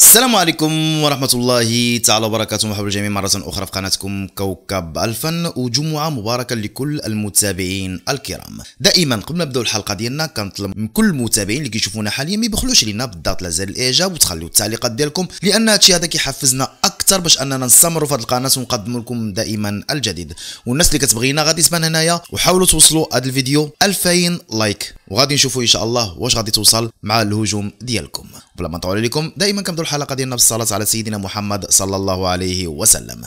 السلام عليكم ورحمة الله تعالى وبركاته. مرحبا بالجميع مرة أخرى في قناتكم كوكب الفن، وجمعة مباركة لكل المتابعين الكرام. دائما قبل ما نبداو الحلقة ديالنا كنطلب من كل المتابعين اللي كيشوفونا حاليا ما يبخلوش علينا بالضغط على زر الإعجاب وتخليو التعليقات ديالكم، لأن هادشي هذا كيحفزنا أكثر باش أننا نستمروا في هذه القناة ونقدموا لكم دائما الجديد. والناس اللي كتبغينا غادي تبان هنايا، وحاولوا توصلوا هذا الفيديو 2000 لايك، وغادي نشوفوا إن شاء الله واش غادي توصل مع الهجوم ديالكم. بلا ما نطول عليكم، دائما كنبداو الحلقه ديالنا بالصلاه على سيدنا محمد صلى الله عليه وسلم.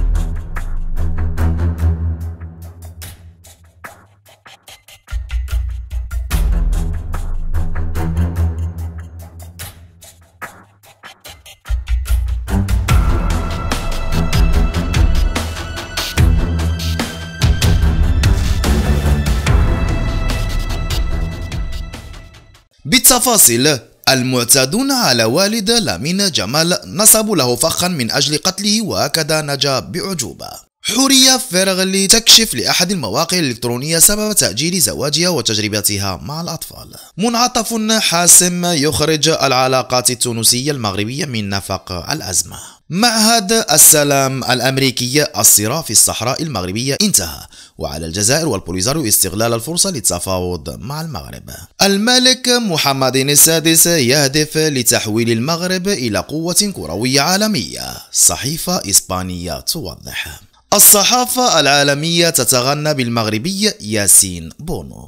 بالتفاصيل: المعتادون على والد لامين جمال نصبوا له فخا من أجل قتله، وهكذا نجا بعجوبة. حورية فيرغلي تكشف لأحد المواقع الإلكترونية سبب تأجيل زواجها وتجربتها مع الأطفال. منعطف حاسم يخرج العلاقات التونسية المغربية من نفق الأزمة. معهد السلام الأمريكي: الصراع في الصحراء المغربية انتهى، وعلى الجزائر والبوليزاريو استغلال الفرصة للتفاوض مع المغرب. الملك محمد السادس يهدف لتحويل المغرب إلى قوة كروية عالمية، صحيفة إسبانية توضح. الصحافة العالمية تتغنى بالمغربي ياسين بونو.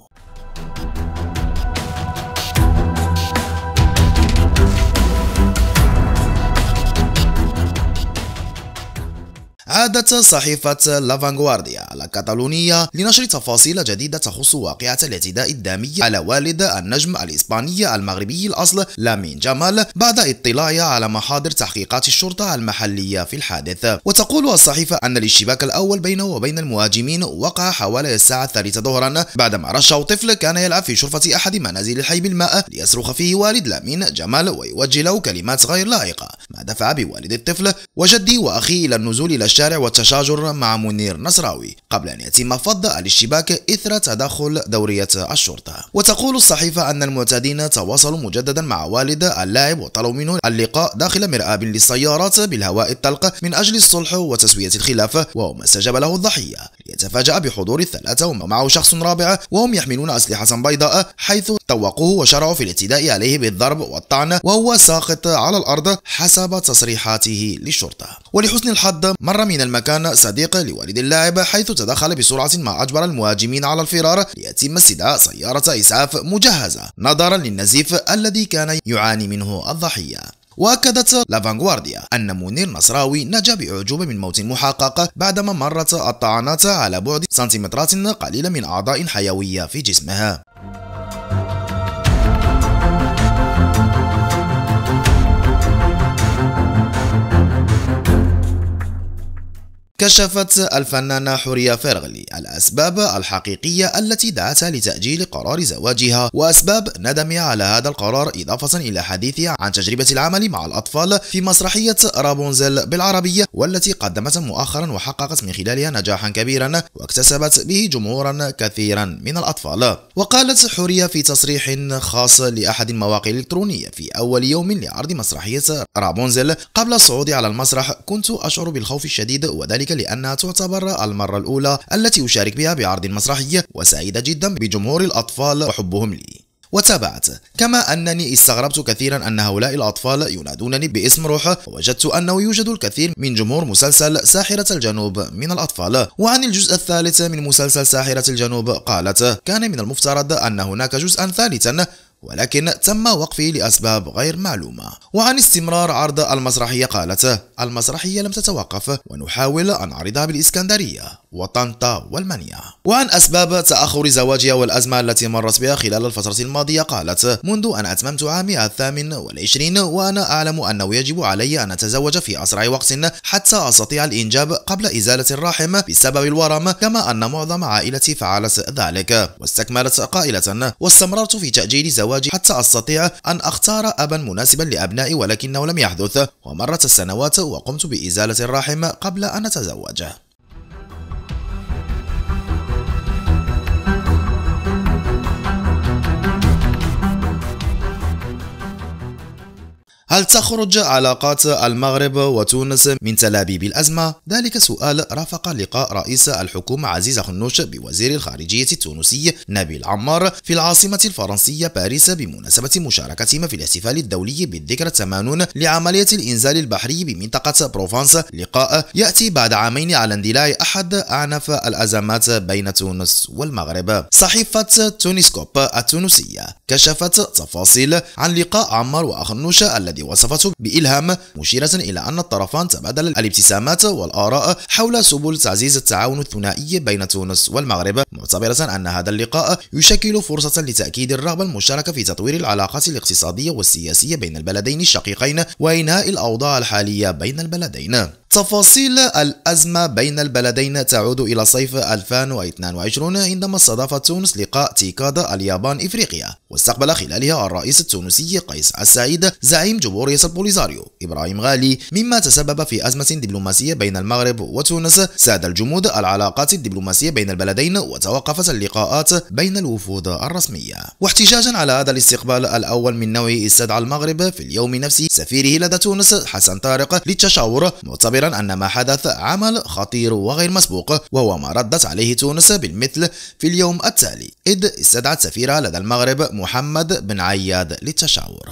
عادت صحيفة لافانغوارديا الكتالونية لنشر تفاصيل جديدة تخص واقعة الاعتداء الدامي على والد النجم الإسباني المغربي الأصل لامين جمال بعد اطلاعها على محاضر تحقيقات الشرطة المحلية في الحادث. وتقول الصحيفة أن الاشتباك الأول بينه وبين المهاجمين وقع حوالي الساعة 3 ظهرا بعدما رشه طفل كان يلعب في شرفة أحد منازل الحي بالماء ليصرخ فيه والد لامين جمال ويوجه له كلمات غير لائقة، ما دفع بوالد الطفل وجدي وأخيه إلى النزول إلى الشارع والتشاجر مع منير نصراوي قبل أن يتم فض الاشتباك إثر تدخل دورية الشرطة. وتقول الصحيفة أن المعتدين تواصلوا مجددا مع والد اللاعب وطلبوا منه اللقاء داخل مرآب للسيارات بالهواء الطلق من أجل الصلح وتسوية الخلاف، وهو ما استجاب له الضحية، ليتفاجأ بحضور الثلاثة ومعه شخص رابع وهم يحملون أسلحة بيضاء، حيث توقوه وشرعوا في الاعتداء عليه بالضرب والطعن وهو ساقط على الأرض حسب تصريحاته للشرطة. ولحسن الحظ مر من المكان صديق لوالد اللاعب، حيث تدخل بسرعة ما أجبر المهاجمين على الفرار ليتم استدعاء سيارة إسعاف مجهزة نظرا للنزيف الذي كان يعاني منه الضحية. وأكدت لافانغوارديا أن منير نصراوي نجا بأعجوبة من موت محقق بعدما مرت الطعنات على بعد سنتيمترات قليلة من أعضاء حيوية في جسمها. كشفت الفنانة حورية فيرغلي الأسباب الحقيقية التي دعتها لتأجيل قرار زواجها وأسباب ندمها على هذا القرار، إضافة إلى حديثها عن تجربة العمل مع الأطفال في مسرحية رابونزيل بالعربية، والتي قدمتها مؤخرا وحققت من خلالها نجاحا كبيرا واكتسبت به جمهورا كثيرا من الأطفال. وقالت حورية في تصريح خاص لأحد المواقع الإلكترونية في أول يوم لعرض مسرحية رابونزيل قبل الصعود على المسرح: كنت أشعر بالخوف الشديد، وذلك لأنها تعتبر المرة الأولى التي أشارك بها بعرض مسرحي، وسعيدة جدا بجمهور الأطفال وحبهم لي. وتابعت: كما أنني استغربت كثيرا أن هؤلاء الأطفال ينادونني باسم روح، ووجدت أنه يوجد الكثير من جمهور مسلسل ساحرة الجنوب من الأطفال. وعن الجزء الثالث من مسلسل ساحرة الجنوب قالت: كان من المفترض أن هناك جزءا ثالثا، ولكن تم وقفه لأسباب غير معلومة. وعن استمرار عرض المسرحية قالت: المسرحية لم تتوقف، ونحاول أن نعرضها بالإسكندرية وطنطا والمنيا. وعن أسباب تأخر زواجها والأزمة التي مرت بها خلال الفترة الماضية قالت: منذ أن أتممت عامي 28 وأنا أعلم أنه يجب علي أن أتزوج في أسرع وقت حتى أستطيع الإنجاب قبل إزالة الرحم بسبب الورم، كما أن معظم عائلتي فعلت ذلك. واستكملت قائلة: واستمررت في تأجيل زواجي حتى أستطيع أن أختار أبا مناسبا لأبنائي، ولكنه لم يحدث، ومرت السنوات وقمت بإزالة الرحم قبل أن أتزوج. هل تخرج علاقات المغرب وتونس من تلابيب الأزمة؟ ذلك سؤال رافق لقاء رئيس الحكومة عزيز خنوش بوزير الخارجية التونسي نبيل عمار في العاصمة الفرنسية باريس بمناسبة مشاركتهما في الاحتفال الدولي بالذكرى 80 لعملية الإنزال البحري بمنطقة بروفانس. لقاء يأتي بعد عامين على اندلاع أحد أعنف الأزمات بين تونس والمغرب. صحيفة تونسكوب التونسية كشفت تفاصيل عن لقاء عمار وخنوش الذي وصفته بإلهام، مشيرة إلى أن الطرفان تبادل الابتسامات والآراء حول سبل تعزيز التعاون الثنائي بين تونس والمغرب، معتبرة أن هذا اللقاء يشكل فرصة لتأكيد الرغبة المشتركة في تطوير العلاقات الاقتصادية والسياسية بين البلدين الشقيقين وإنهاء الأوضاع الحالية بين البلدين. تفاصيل الأزمة بين البلدين تعود إلى صيف 2022 عندما استضافت تونس لقاء تيكاد اليابان إفريقيا، واستقبل خلالها الرئيس التونسي قيس السعيد زعيم جمهورية البوليزاريو إبراهيم غالي، مما تسبب في أزمة دبلوماسية بين المغرب وتونس. ساد الجمود العلاقات الدبلوماسية بين البلدين وتوقفت اللقاءات بين الوفود الرسمية. واحتجاجا على هذا الاستقبال الأول من نوعه استدعى المغرب في اليوم نفسه سفيره لدى تونس حسن طارق للتشاور، معتبرا أن ما حدث عمل خطير وغير مسبوق، وهو ما ردت عليه تونس بالمثل في اليوم التالي، إذ استدعت سفيرها لدى المغرب محمد بن عياد للتشاور.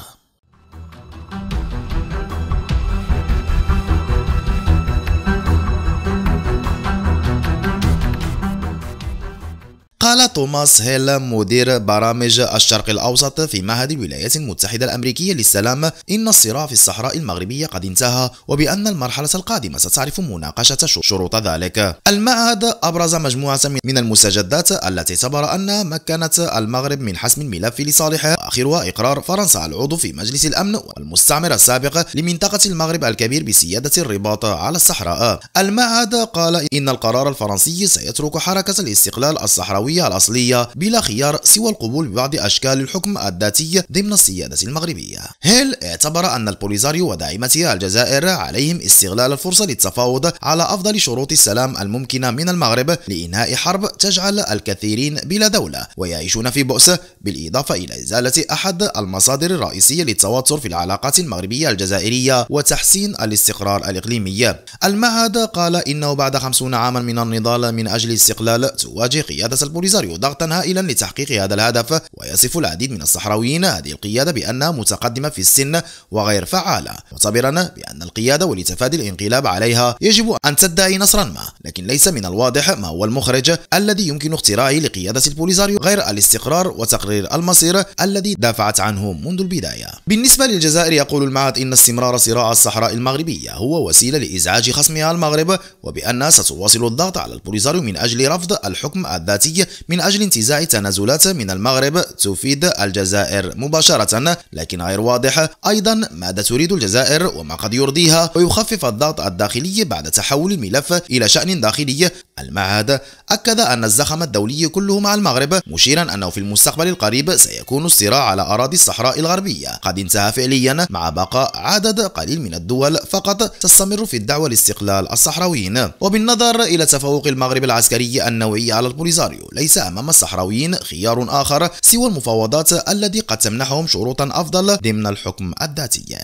قال توماس هيل مدير برامج الشرق الأوسط في معهد الولايات المتحدة الأمريكية للسلام إن الصراع في الصحراء المغربية قد انتهى، وبأن المرحلة القادمة ستعرف مناقشة شروط ذلك. المعهد أبرز مجموعة من المستجدات التي اعتبر أنها مكنت المغرب من حسم الملف لصالحه، وآخرها إقرار فرنسا العضو في مجلس الأمن والمستعمر السابق لمنطقة المغرب الكبير بسيادة الرباط على الصحراء. المعهد قال إن القرار الفرنسي سيترك حركة الاستقلال الصحراوي الأصلية بلا خيار سوى القبول ببعض أشكال الحكم الذاتي ضمن السيادة المغربية. هيل اعتبر أن البوليزاريو وداعمتها الجزائر عليهم استغلال الفرصة للتفاوض على أفضل شروط السلام الممكنة من المغرب لإنهاء حرب تجعل الكثيرين بلا دولة ويعيشون في بؤس، بالإضافة إلى إزالة أحد المصادر الرئيسية للتوتر في العلاقات المغربية الجزائرية وتحسين الاستقرار الإقليمي. المعهد قال إنه بعد 50 عاما من النضال من أجل الاستقلال تواجه قيادة البوليزاريو ضغطا هائلا لتحقيق هذا الهدف، ويصف العديد من الصحراويين هذه القيادة بأنها متقدمة في السن وغير فعالة، معتبرا بأن القيادة ولتفادي الانقلاب عليها يجب أن تدعي نصرا ما، لكن ليس من الواضح ما هو المخرج الذي يمكن اختراعه لقيادة البوليزاريو غير الاستقرار وتقرير المصير الذي دافعت عنه منذ البداية. بالنسبة للجزائر يقول المعهد إن استمرار صراع الصحراء المغربية هو وسيلة لإزعاج خصمها المغرب، وبأنها ستواصل الضغط على البوليزاريو من أجل رفض الحكم الذاتي من أجل انتزاع تنازلات من المغرب تفيد الجزائر مباشرة، لكن غير واضح أيضا ماذا تريد الجزائر وما قد يرضيها ويخفف الضغط الداخلي بعد تحول الملف إلى شأن داخلي. المعهد أكد أن الزخم الدولي كله مع المغرب، مشيرا أنه في المستقبل القريب سيكون الصراع على أراضي الصحراء الغربية قد انتهى فعليا، مع بقاء عدد قليل من الدول فقط تستمر في الدعوة لاستقلال الصحراويين. وبالنظر إلى تفوق المغرب العسكري النوعي على البوليزاريو، ليس أمام الصحراويين خيار آخر سوى المفاوضات التي قد تمنحهم شروطا أفضل ضمن الحكم الذاتي.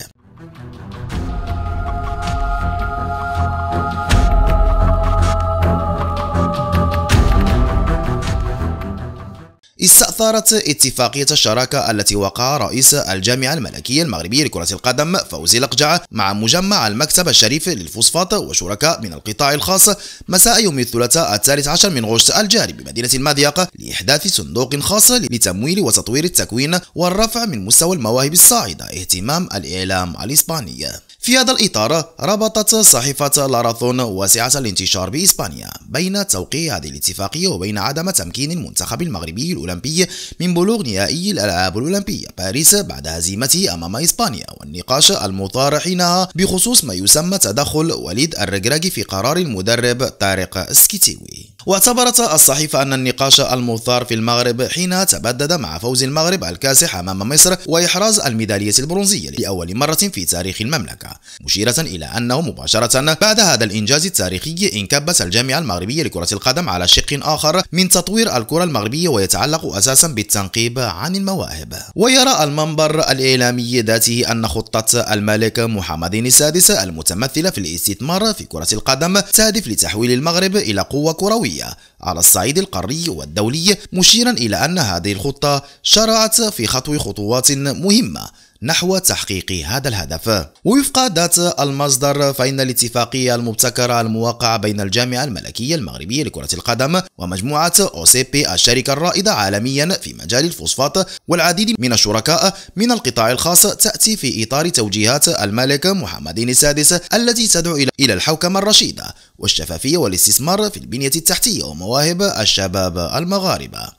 استأثرت اتفاقية الشراكة التي وقع رئيس الجامعة الملكية المغربية لكرة القدم فوزي لقجع مع مجمع المكتب الشريف للفوسفات وشركاء من القطاع الخاص مساء يوم الثلاثاء 13 من غشت الجاري بمدينة المضيق لإحداث صندوق خاص لتمويل وتطوير التكوين والرفع من مستوى المواهب الصاعدة اهتمام الإعلام الإسباني. في هذا الإطار ربطت صحيفة لارثون واسعة الانتشار بإسبانيا بين توقيع هذه الاتفاقية وبين عدم تمكين المنتخب المغربي الأولمبي من بلوغ نهائي الألعاب الأولمبية باريس بعد هزيمته أمام إسبانيا، والنقاش المثار حينها بخصوص ما يسمى تدخل وليد الركراكي في قرار المدرب طارق السكيتيوي. واعتبرت الصحيفة أن النقاش المثار في المغرب حين تبدد مع فوز المغرب الكاسح أمام مصر وإحراز الميدالية البرونزية لأول مرة في تاريخ المملكة، مشيرة إلى أنه مباشرة بعد هذا الإنجاز التاريخي انكبت الجامعة المغربية لكرة القدم على شق آخر من تطوير الكرة المغربية ويتعلق أساسا بالتنقيب عن المواهب. ويرى المنبر الإعلامي ذاته أن خطة الملك محمد السادس المتمثلة في الاستثمار في كرة القدم تهدف لتحويل المغرب إلى قوة كروية على الصعيد القاري والدولي، مشيرا إلى أن هذه الخطة شرعت في خطو خطوات مهمة نحو تحقيق هذا الهدف. ووفق ذات المصدر فإن الاتفاقية المبتكرة الموقعة بين الجامعة الملكية المغربية لكرة القدم ومجموعة OCP الشركة الرائدة عالميا في مجال الفوسفات والعديد من الشركاء من القطاع الخاص تأتي في إطار توجيهات الملك محمد السادس التي تدعو إلى الحوكمة الرشيدة والشفافية والاستثمار في البنية التحتية ومواهب الشباب المغاربة.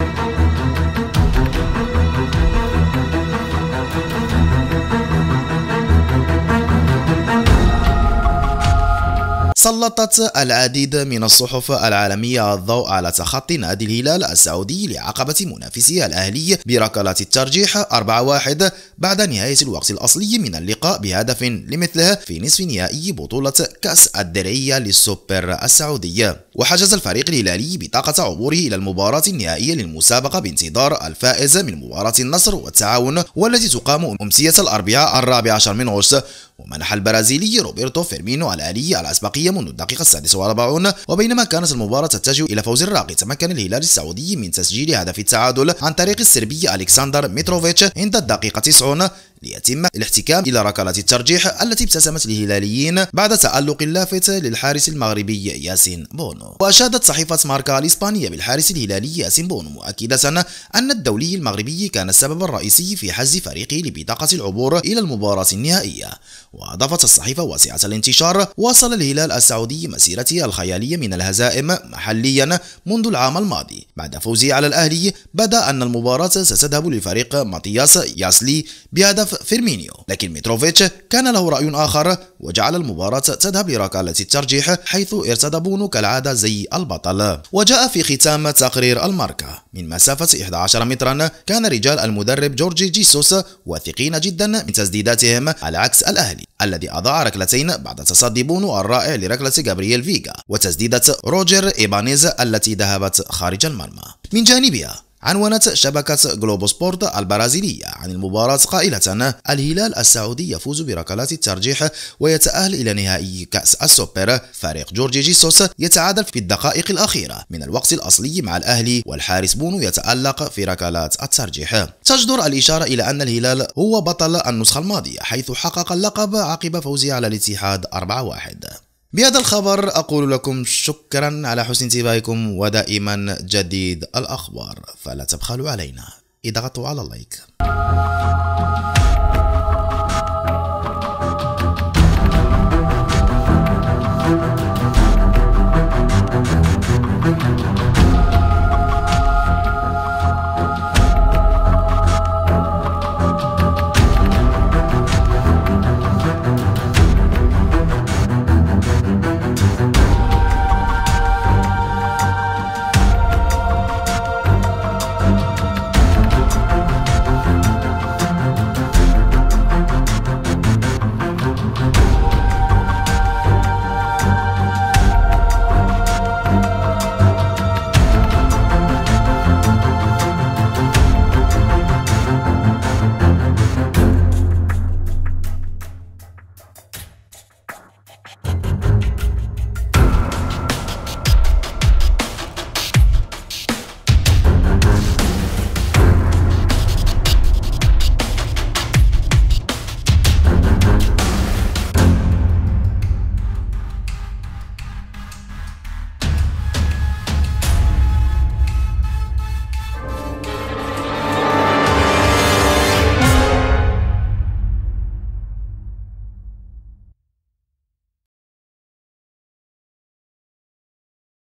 سلطت العديد من الصحف العالمية الضوء على تخطي نادي الهلال السعودي لعقبة منافسه الأهلي بركلات الترجيح 4-1 بعد نهاية الوقت الأصلي من اللقاء بهدف لمثله في نصف نهائي بطولة كأس الدرعية للسوبر السعودية. وحجز الفريق الهلالي بطاقة عبوره إلى المباراة النهائية للمسابقة بانتظار الفائز من مباراة النصر والتعاون والتي تقام أمسية الأربعاء 14 من أغسطس. ومنح البرازيلي روبرتو فيرمينو الآلي الأسبقية منذ الدقيقة 46، وبينما كانت المباراة تتجه إلى فوز الراقي تمكن الهلال السعودي من تسجيل هدف التعادل عن طريق السربي ألكسندر متروفيتش عند الدقيقة 90 ليتم الاحتكام إلى ركلات الترجيح التي ابتسمت الهلاليين بعد تألق لافت للحارس المغربي ياسين بونو. وأشادت صحيفة ماركا الإسبانية بالحارس الهلالي ياسين بونو مؤكدة أن الدولي المغربي كان السبب الرئيسي في حجز فريقه لبطاقة العبور إلى المباراة النهائية. وأضافت الصحيفة واسعة الانتشار: واصل الهلال السعودي مسيرته الخيالية من الهزائم محليا منذ العام الماضي. بعد فوزه على الأهلي بدا أن المباراة ستذهب لفريق ماتياس ياسلي بهدف فيرمينيو، لكن متروفيتش كان له رأي آخر وجعل المباراة تذهب لركلة الترجيح، حيث ارتدى بونو كالعادة زي البطل. وجاء في ختام تقرير الماركا: من مسافة 11 مترا كان رجال المدرب جورجي جيسوس واثقين جدا من تسديداتهم على عكس الأهلي الذي أضاع ركلتين بعد تصدي بونو الرائع لركلة جابرييل فيغا وتسديدة روجر إيبانيز التي ذهبت خارج المرمى. من جانبها عنونت شبكة جلوبو سبورت البرازيلية عن المباراة قائلة: الهلال السعودي يفوز بركلات الترجيح ويتأهل إلى نهائي كأس السوبر. فريق جورجي جيسوس يتعادل في الدقائق الأخيرة من الوقت الأصلي مع الأهلي، والحارس بونو يتألق في ركلات الترجيح. تجدر الإشارة إلى أن الهلال هو بطل النسخة الماضية، حيث حقق اللقب عقب فوزه على الاتحاد 4-1. بهذا الخبر أقول لكم شكرا على حسن انتباهكم، ودائما جديد الأخبار فلا تبخلوا علينا، اضغطوا على اللايك.